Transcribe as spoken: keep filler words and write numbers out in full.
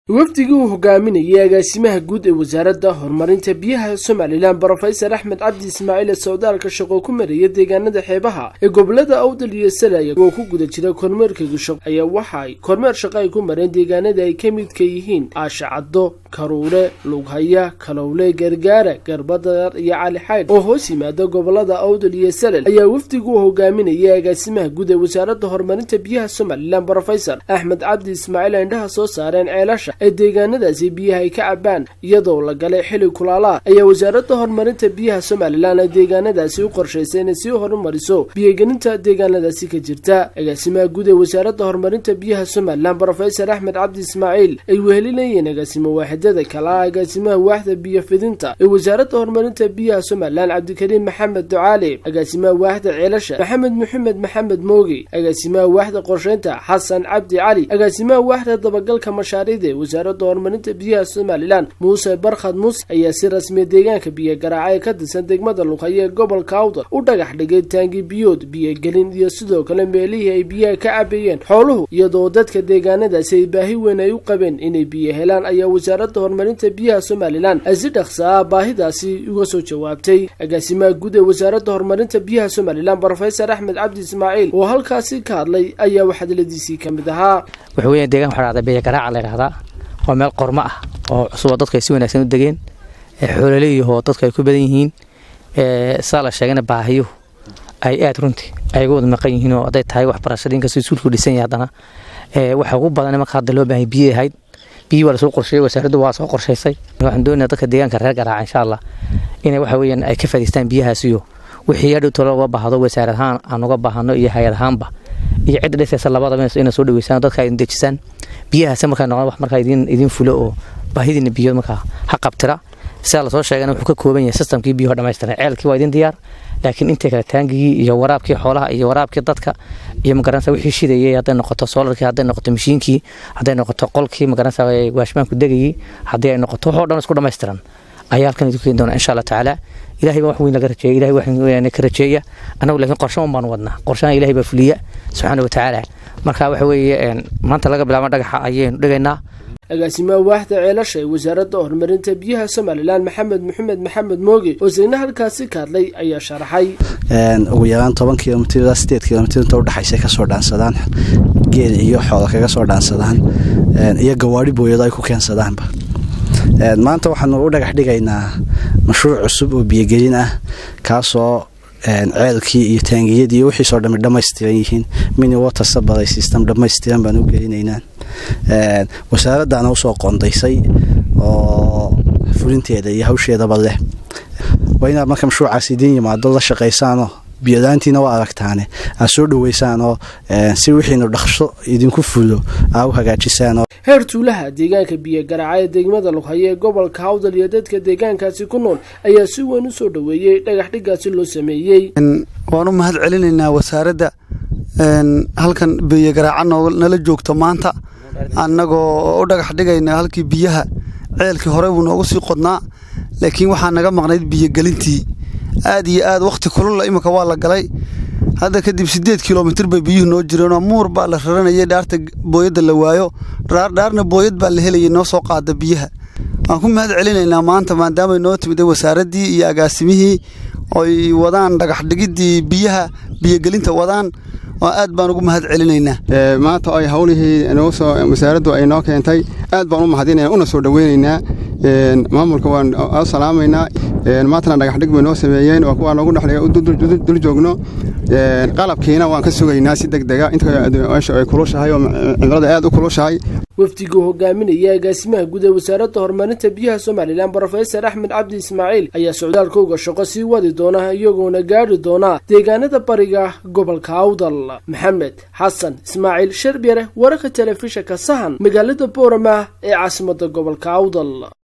wafdigu hogaaminaya agaasimaha guud ee wasaaradda horumarinta biyaha Soomaaliland Professor Axmed Cabdi Ismaaciil Sawdaalka shaqo ku maraya deegaanada xeebaha ee gobolada Awdal iyo Salaya oo ku guda jira kormeerka shaqo ayaa waxay kormeer shaqo ay ku mareen deegaanada ay ka mid ka yihiin Aashacado, Karuure, Lughaya, Kalowle, Gargaara, Garbadar iyo Cali Xayd oo hoos yimaada gobolada Awdal iyo Salal ayaa wafdigu hogaaminaya agaasimaha guud ee wasaaradda horumarinta biyaha Soomaaliland Professor Axmed Cabdi Ismaaciil indhaha soo saareen ceelasha ee deegaanadaasi biyaha ay ka cabaan iyadoo la galay xilli kulaala ayaa wasaaradda horumarinta biyaha Soomaaliland ay deegaanadaasi u qorshaysay inay sii horumariso biyagelinta deegaanadaasi ka jirta agaasimaha guud ee wasaaradda horumarinta biyaha Soomaaliland Professor Axmed Cabdi Ismaaciil ay wehelinayeen agaasimo waaxidada kala agaasimaha waaxda biyo fidinta ee wasaaradda horumarinta biyaha Soomaaliland Cabdikariim Maxamed Ducaale agaasimaha waaxda ceelasha Maxamed Maxamed Maxamed Moogi agaasimaha waaxda qorsheynta Xasan Cabdi Cali agaasimaha waaxda dabagalka mashaariicda wasaaradda horumarinta biyaha Soomaaliland Muuse Barkhad Muuse ayaa si rasmi deegaanka biyo garaacay ka tirsan degmada Lughaya ee gobolka Awdal u dhagax dhigay taangi biyood biyagelin iyo sidoo kale meelihii ay biyaha ka cabayeen xooluhu iyadoo dadka deegaanadaasi ay baahi weyn ay u qabeen inay biyo helaan ayaa wasaaradda horumarinta biyaha Soomaaliland ay si dhaqso ah baahidaasi uga soo jawaabtay agaasimaha guud ee wasaaradda horumarinta biyaha Soomaaliland Professor Axmed Cabdi Ismaaciil oo halkaasi ka hadlay ayaa waxadladiisii kamid ahaa wuxuu weeyay deegaan xaraada biyo garaac la yiraahdaa oo meel qorma ah oo cusub dadka si wanaagsan u dageen ee xoolalayda oo dadka ay ku badan yihiin ee sala sheegana baahiyo ay aad runtii ay ugu maqan yihiin oo aday tahay wax barashadeen ka soo suulku dhisan yahay ee waxa ugu badan marka hadda loo baahay biyo ahayd biyo wala soo qorsheeyay wasaaraddu waa soo qorsheysay waxaan doonayaa dadka deegaanka reer garaac insha Allah inay waxa weeyaan ay ka faa'iideystaan biyahaas iyo wixii yadhu tolo uga baahdo wasaaradahan aan uga baahno iyo hay'adahanba iyo cid dhisaysa labadaba inay soo dhaweysaan dadka ay dejisan biyaha marka noqon wax marka idin idin fulo oo baahidina biyo marka ha qabtira sida la soo sheegay wuxuu ka kooban yahay systemkii biyo dhameystiran ceelkii waa idin diyaar laakiin inta kale taangii iyo waraabkii xoolaha iyo waraabkii dadka iyo magaranaysa wixii shidayay haday noqoto solarkii haday noqoto mishiinkii haday noqoto qolkii magaranaysa waashmaanku degayay haday ay noqoto wax dhan isku dhameystiran ayaa halkan idin doona insha Allah taala ilaahay wax weyn laga rajeeyo ilaahay wax weyn ka rajeeya anagu laakiin qorshe uma baan wadnaa qorshaha ilaahay baa fuliya subhanahu wa ta'ala marka waxa weeye maanta laga bilaabo dhagaxa ayeen dhigaynaa agaasimaha waaxda ceelasha ee wasaaradda horumarinta biyaha Soomaaliland Maxamed Maxamed Maxamed Moogi oo sidna halkaasi ka hadlay ayaa sharaxay een ugu yaraan toban kiiloomitir ilaa sideed kiiloomitir inta u dhaxaysa ka soo dhaansadaan geel iyo xoolo kaga soo dhaansadaan een iyo gawaari booyada ay ku keensadaanba een maanta waxaan u dhagax dhigaynaa mashruuc cusub oo biyagelin ah kaasoo een ceelkii iyo taangiyadii wixii soo dhamay dhameystiran yihiin mini water supply system dhameystiran baan u gelinaynaa een wasaaraddaana u soo qoondaysay oo fulinteeda iyo hawsheedaba leh wayna marka mashruucaasi idin yimaado la shaqeysaan biyadaantiina waa aragtaane aan soo dhaweysaan oo si wixiina dhaqso idinku fulo aa hagaajisaan heer tuulaha deegaanka biyo garaacay degmada Lughaya ee gobolka Awdal iyo dadka deegaankaasi ku nool ayaa si weyn u soo dhaweeyay dhagax dhigaasi loo sameeyay waanu mahad celinaynaa wasaaradda een halkan biyo garaacan nala joogto maanta annagoo u dhagax dhigayna halkii biyaha ceelkii hore uu noogu sii qodnaa laakiin waxa naga maqnayd biyo galintii aad iyo aad waqti kulul imika waa la galay hadda kadib sideed kiiloomitir bay biyuhu noo jireen oo muur baa la raranayay dhaarta booyada la waayo dhaar dhaarna booyad baa la helayay noo soo qaada biyaha aan ku mahad celinaynaa maanta maadaama ay noo timid wasaaradii iyo agaasimihii oo wadaan dhagax dhigidii biyaha biyagelinta wadaan oo aad baan ugu mahad celinaynaa ee maanta ay hawlihii noo soo wasaaraddu ay noo keentay aad baan u mahadinaynaa una soo dhaweynaynaa een maamulka waan salaamayna een maanta dhagax dhig bay noo sameeyeen oo kuwa lagu dhaxlay dul joogno een qalabkiina waan ka sugaynaa si degdeg ah inta ay kulushahay oo cimilada aad u kulushahay wafdigu hogaaminaya agaasimaha guud ee wasaaradda horumarinta biyaha Soomaaliland Professor Axmed Cabdi Ismaaciil ayaa socdaalkooda shaqo sii wadi doona iyagoona gaari doona deegaanada bariga gobolka Awdal Maxamed Xasan Ismaaciil Sharbiyare wararka telefishinka Sahan magaalada Boorama ee caasimadda gobolka Awdal.